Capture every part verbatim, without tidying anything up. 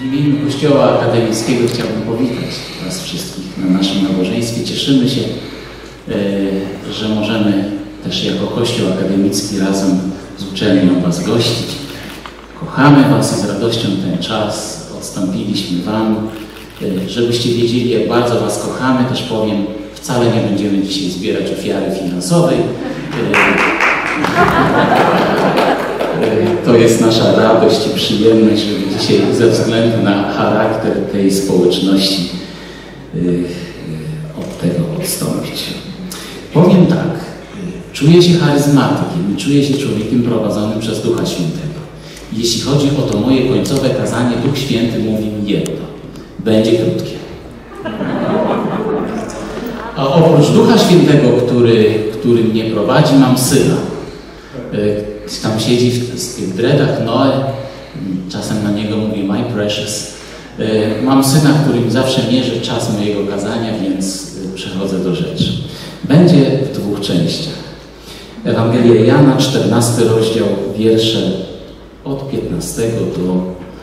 imieniu Kościoła Akademickiego chciałbym powitać Was wszystkich na naszym nabożeństwie. Cieszymy się, że możemy też jako Kościół Akademicki razem z uczelnią Was gościć. Kochamy Was i z radością ten czas odstąpiliśmy Wam. Żebyście wiedzieli, jak bardzo Was kochamy, też powiem, wcale nie będziemy dzisiaj zbierać ofiary finansowej. To jest nasza radość i przyjemność, żeby dzisiaj ze względu na charakter tej społeczności od tego odstąpić. Powiem tak, czuję się charyzmatykiem i czuję się człowiekiem prowadzonym przez Ducha Świętego. Jeśli chodzi o to moje końcowe kazanie, Duch Święty mówi mi jedno: będzie krótkie. A oprócz Ducha Świętego, który, który mnie prowadzi, mam syna. Tam siedzi w, w tych dreadach Noe, czasem na niego mówię my precious. Mam syna, który mi zawsze mierzy czas mojego kazania, więc przechodzę do rzeczy. Będzie w dwóch częściach. Ewangelia Jana, czternasty rozdział, wiersze od piętnastego do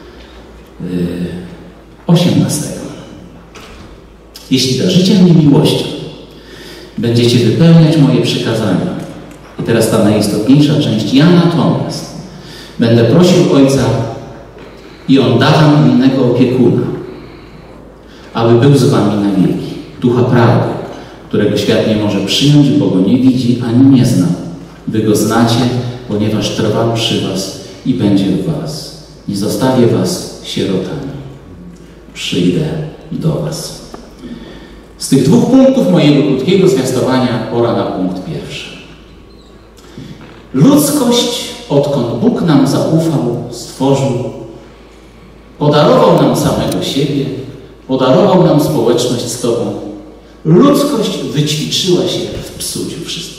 osiemnastego. Jeśli darzycie mnie miłością, będziecie wypełniać moje przykazania. I teraz ta najistotniejsza część. Ja natomiast będę prosił Ojca i On da wam innego opiekuna, aby był z wami na wieki. Ducha prawdy, którego świat nie może przyjąć, bo go nie widzi ani nie zna. Wy go znacie, ponieważ trwa przy was i będzie w was. Nie zostawię was sierotami. Przyjdę do was. Z tych dwóch punktów mojego krótkiego zwiastowania pora na punkt pierwszy. Ludzkość, odkąd Bóg nam zaufał, stworzył, podarował nam samego siebie, podarował nam społeczność z Tobą. Ludzkość wyćwiczyła się w psuciu wszystkim.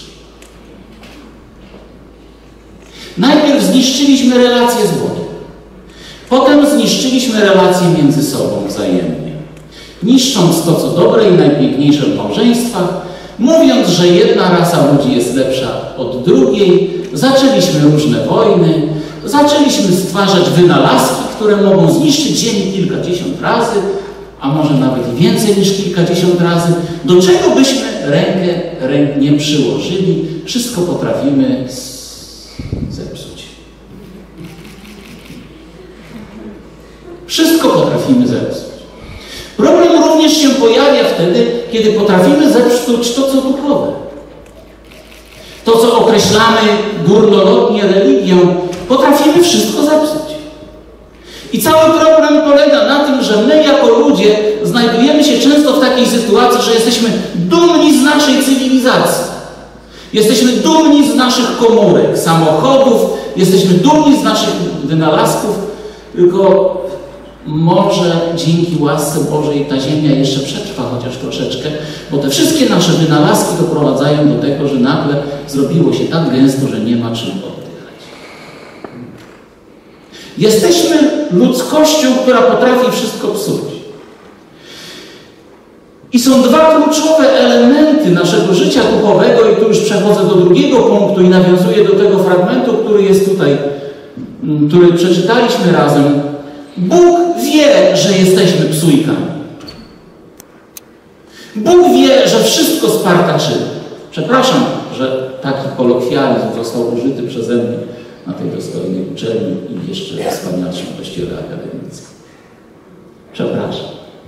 Najpierw zniszczyliśmy relacje z Bogiem. Potem zniszczyliśmy relacje między sobą wzajemnie. Niszcząc to, co dobre i najpiękniejsze w małżeństwach, mówiąc, że jedna rasa ludzi jest lepsza od drugiej, zaczęliśmy różne wojny, zaczęliśmy stwarzać wynalazki, które mogą zniszczyć Ziemię kilkadziesiąt razy, a może nawet i więcej niż kilkadziesiąt razy. Do czego byśmy rękę, rękę nie przyłożyli, wszystko potrafimy zepsuć. Wszystko potrafimy zepsuć. Problem również się pojawia wtedy, kiedy potrafimy zepsuć to, co duchowe. To, co określamy górnolotnie religią, potrafimy wszystko zepsuć. I cały problem polega na tym, że my jako ludzie znajdujemy się często w takiej sytuacji, że jesteśmy dumni z naszej cywilizacji. Jesteśmy dumni z naszych komórek, samochodów, jesteśmy dumni z naszych wynalazków, tylko może dzięki łasce Bożej ta ziemia jeszcze przetrwa chociaż troszeczkę, bo te wszystkie nasze wynalazki doprowadzają do tego, że nagle zrobiło się tak gęsto, że nie ma czym oddychać. Jesteśmy ludzkością, która potrafi wszystko psuć. I są dwa kluczowe elementy naszego życia duchowego, i tu już przechodzę do drugiego punktu i nawiązuję do tego fragmentu, który jest tutaj, który przeczytaliśmy razem. Bóg wie, że jesteśmy psujkami. Bóg wie, że wszystko spartaczymy. Przepraszam, że taki kolokwializm został użyty przeze mnie na tej dostojnej uczelni i jeszcze w wspanialszym Kościele Akademickim. Przepraszam.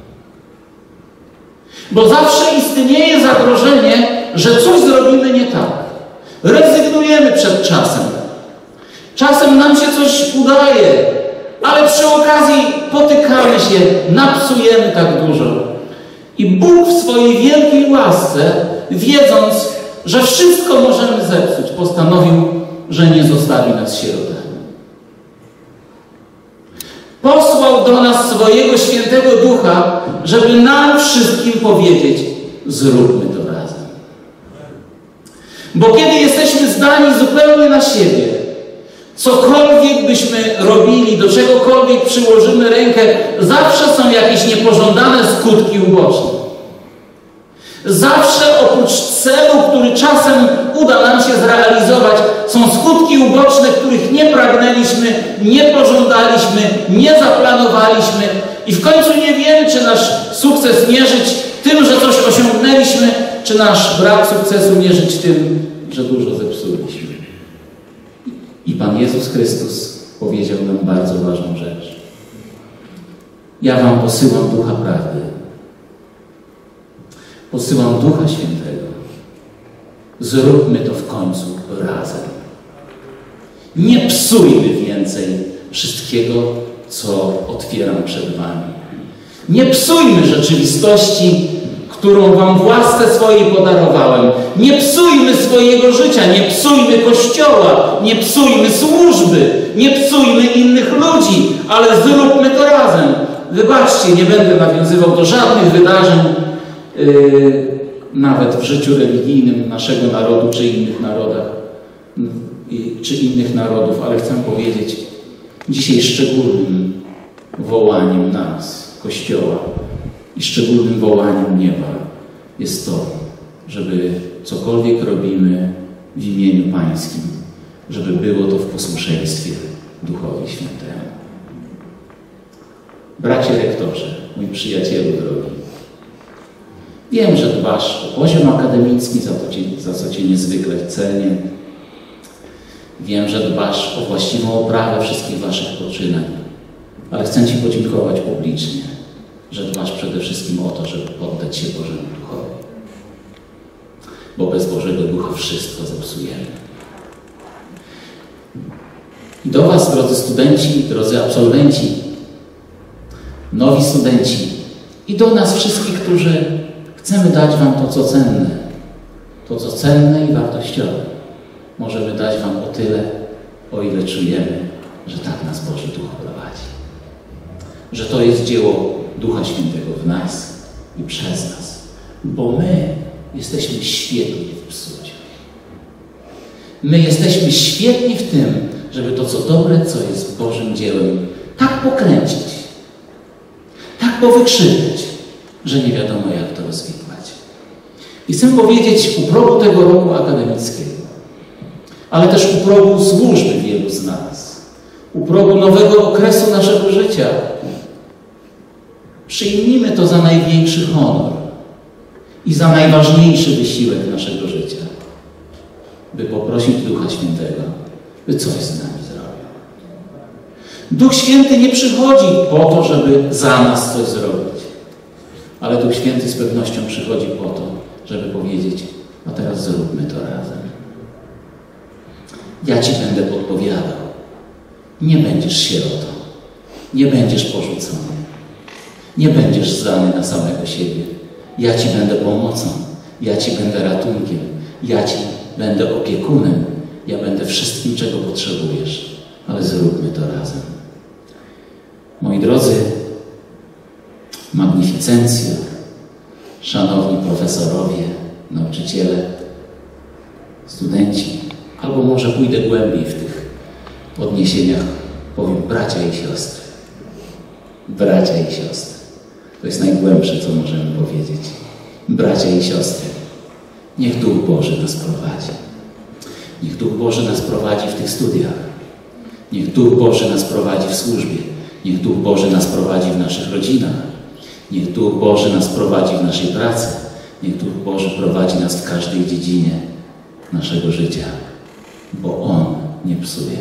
Bo zawsze istnieje zagrożenie, że coś zrobimy nie tak. Rezygnujemy przed czasem. Czasem nam się coś udaje, ale przy okazji potykamy się, napsujemy tak dużo. I Bóg w swojej wielkiej łasce, wiedząc, że wszystko możemy zepsuć, postanowił, że nie zostawi nas sierotami. Posłał do nas swojego świętego Ducha, żeby nam wszystkim powiedzieć: zróbmy to razem. Bo kiedy jesteśmy zdani zupełnie na siebie, cokolwiek byśmy robili, do czegokolwiek przyłożymy rękę, zawsze są jakieś niepożądane skutki uboczne. Zawsze oprócz celu, który czasem uda nam się zrealizować, są skutki uboczne, których nie pragnęliśmy, nie pożądaliśmy, nie zaplanowaliśmy i w końcu nie wiemy, czy nasz sukces mierzyć tym, że coś osiągnęliśmy, czy nasz brak sukcesu mierzyć tym, że dużo zepsuliśmy. I Pan Jezus Chrystus powiedział nam bardzo ważną rzecz. Ja wam posyłam Ducha Prawdy. Posyłam Ducha Świętego. Zróbmy to w końcu razem. Nie psujmy więcej wszystkiego, co otwieram przed wami. Nie psujmy rzeczywistości, którą wam w łasce swojej podarowałem. Nie psujmy swojego życia, nie psujmy Kościoła, nie psujmy służby, nie psujmy innych ludzi, ale zróbmy to razem. Wybaczcie, nie będę nawiązywał do żadnych wydarzeń, yy, nawet w życiu religijnym naszego narodu, czy innych narodach, yy, czy innych narodów, ale chcę powiedzieć, dzisiaj szczególnym wołaniem nas, Kościoła, i szczególnym wołaniem nieba jest to, żeby cokolwiek robimy w imieniu Pańskim, żeby było to w posłuszeństwie Duchowi Świętemu. Bracie rektorze, mój przyjacielu drogi, wiem, że dbasz o poziom akademicki, za, to cię, za co Cię niezwykle cenię. Wiem, że dbasz o właściwą oprawę wszystkich Waszych poczynań, ale chcę Ci podziękować publicznie, że dbasz przede wszystkim o to, żeby poddać się Bożemu Duchowi. Bo bez Bożego Ducha wszystko zepsujemy. I do Was, drodzy studenci, drodzy absolwenci, nowi studenci i do nas wszystkich, którzy chcemy dać Wam to, co cenne, to, co cenne i wartościowe. Możemy dać Wam o tyle, o ile czujemy, że tak nas Boży Duch prowadzi. Że to jest dzieło Ducha Świętego w nas i przez nas. Bo my jesteśmy świetni w psuciu. My jesteśmy świetni w tym, żeby to, co dobre, co jest Bożym dziełem, tak pokręcić, tak powykrzywiać, że nie wiadomo, jak to rozwikłać. I chcę powiedzieć u progu tego roku akademickiego, ale też u progu służby wielu z nas, u progu nowego okresu naszego życia, przyjmijmy to za największy honor i za najważniejszy wysiłek naszego życia, by poprosić Ducha Świętego, by coś z nami zrobił. Duch Święty nie przychodzi po to, żeby za nas coś zrobić, ale Duch Święty z pewnością przychodzi po to, żeby powiedzieć, a teraz zróbmy to razem. Ja Ci będę podpowiadał. Nie będziesz sierotą. Nie będziesz porzucony. Nie będziesz zdany na samego siebie. Ja Ci będę pomocą. Ja Ci będę ratunkiem. Ja Ci będę opiekunem. Ja będę wszystkim, czego potrzebujesz. Ale zróbmy to razem. Moi drodzy, magnificencjo, szanowni profesorowie, nauczyciele, studenci, albo może pójdę głębiej w tych odniesieniach, powiem bracia i siostry. Bracia i siostry. To jest najgłębsze, co możemy powiedzieć. Bracia i siostry, niech Duch Boży nas prowadzi. Niech Duch Boży nas prowadzi w tych studiach. Niech Duch Boży nas prowadzi w służbie. Niech Duch Boży nas prowadzi w naszych rodzinach. Niech Duch Boży nas prowadzi w naszej pracy. Niech Duch Boży prowadzi nas w każdej dziedzinie naszego życia. Bo On nie psuje.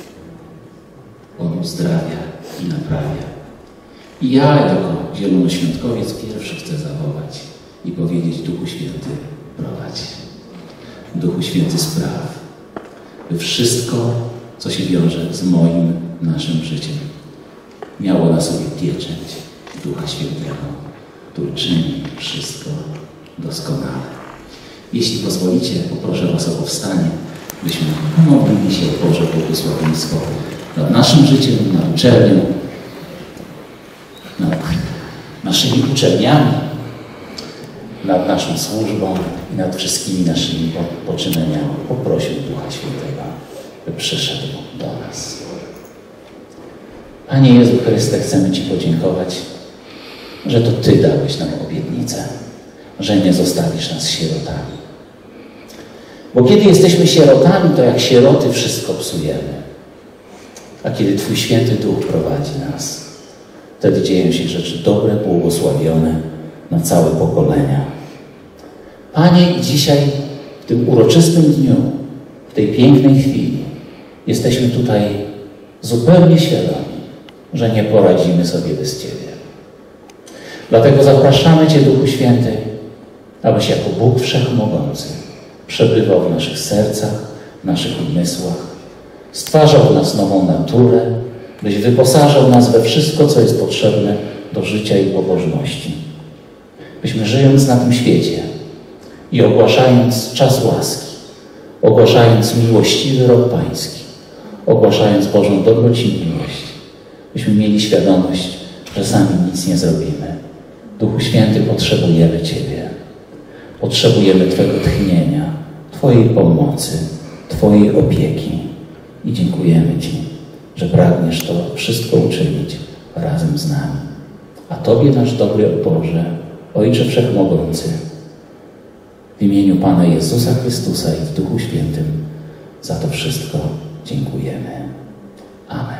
On uzdrawia i naprawia. I ja jako zielonoświątkowiec pierwszy chcę zawołać i powiedzieć: Duchu Święty, prowadź. Duchu Święty, spraw, by wszystko, co się wiąże z moim, naszym życiem, miało na sobie pieczęć Ducha Świętego, który czyni wszystko doskonale. Jeśli pozwolicie, poproszę Was o powstanie, byśmy pomodlili się o Boże błogosławieństwo nad naszym życiem, nad uczelnią, nad naszymi uczelniami, nad naszą służbą i nad wszystkimi naszymi poczynaniami. Poprosił Ducha Świętego, by przyszedł do nas. Panie Jezu Chryste, chcemy Ci podziękować, że to Ty dałeś nam obietnicę, że nie zostawisz nas sierotami. Bo kiedy jesteśmy sierotami, to jak sieroty wszystko psujemy. A kiedy Twój Święty Duch prowadzi nas, wtedy dzieją się rzeczy dobre, błogosławione na całe pokolenia. Panie, i dzisiaj, w tym uroczystym dniu, w tej pięknej chwili, jesteśmy tutaj zupełnie świadomi, że nie poradzimy sobie bez Ciebie. Dlatego zapraszamy Cię, Duchu Święty, abyś jako Bóg Wszechmogący przebywał w naszych sercach, w naszych umysłach, stwarzał w nas nową naturę, byś wyposażał nas we wszystko, co jest potrzebne do życia i pobożności. Byśmy, żyjąc na tym świecie i ogłaszając czas łaski, ogłaszając miłościwy rok Pański, ogłaszając Bożą dobroć i miłość, byśmy mieli świadomość, że sami nic nie zrobimy. Duchu Święty, potrzebujemy Ciebie. Potrzebujemy Twojego tchnienia, Twojej pomocy, Twojej opieki. I dziękujemy Ci, że pragniesz to wszystko uczynić razem z nami. A Tobie, nasz dobry Boże, Ojcze Wszechmogący, w imieniu Pana Jezusa Chrystusa i w Duchu Świętym za to wszystko dziękujemy. Amen.